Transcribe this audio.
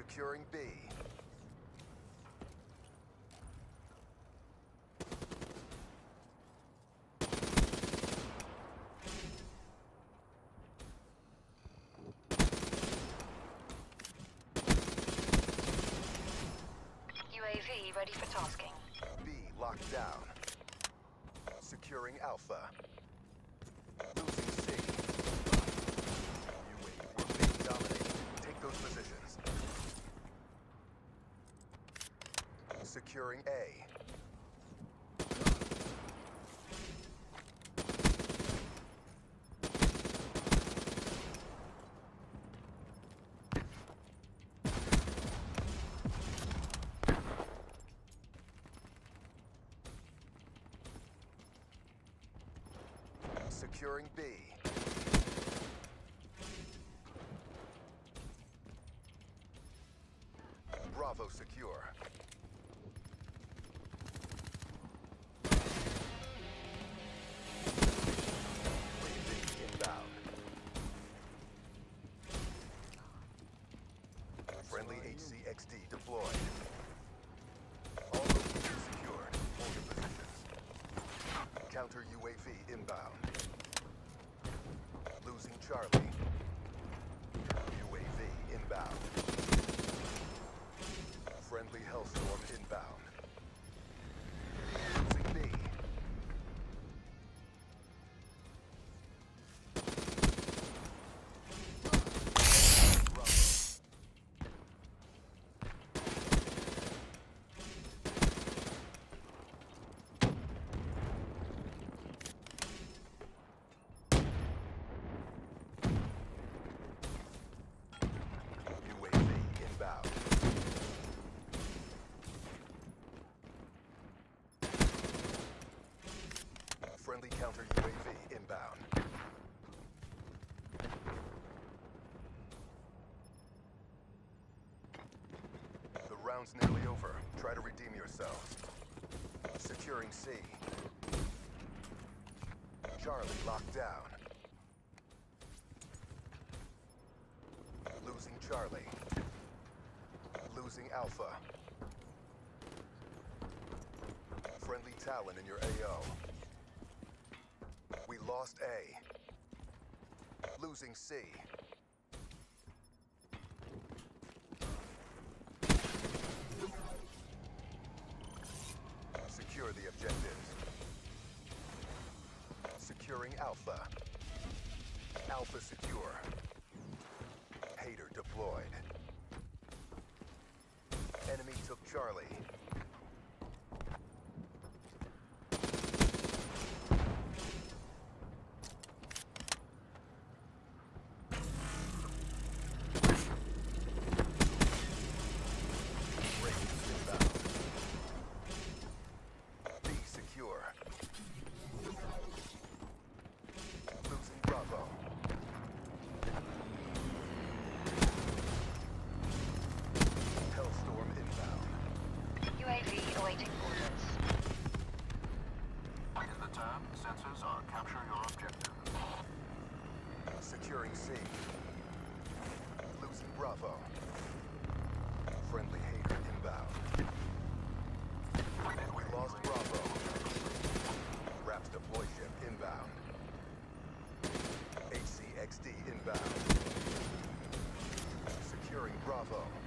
Securing B. UAV ready for tasking. B locked down. Securing Alpha. Losing C. UAV, we're being dominated. Take those positions. Securing A. Securing B. Bravo secure. UAV inbound. Friendly HCXD deployed. All locations secured. Hold your positions. Counter UAV inbound. Losing Charlie. UAV inbound. Friendly Hellstorm inbound. Losing B. UAV inbound. Friendly counter UAV inbound. The round's nearly over. Try to redeem yourselves. Securing C. Charlie locked down. Losing Charlie. Losing Alpha. Friendly Talon in your AO. We lost A. Losing C. Secure the objectives. Securing Alpha. Alpha secure. Hater deployed. Enemy took Charlie. B secure. Losing Bravo. Hellstorm inbound. UAV awaiting orders. In the turn, sensors are capture your objective. Securing C. Losing Bravo. Friendly Hater inbound. We lost Bravo. Raps deploy ship inbound. HCXD inbound. Securing Bravo.